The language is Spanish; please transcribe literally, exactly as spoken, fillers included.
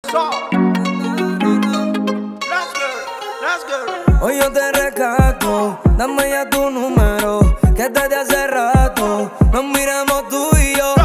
So, let's go, let's go. Hoy yo te rescato, dame ya tu número, que desde hace rato nos miramos tú y yo.